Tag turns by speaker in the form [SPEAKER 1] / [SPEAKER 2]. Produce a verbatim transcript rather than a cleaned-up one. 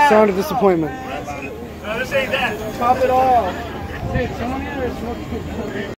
[SPEAKER 1] sound of disappointment.
[SPEAKER 2] No, this ain't that.
[SPEAKER 3] Pop it off. Dude, someone here is smoking.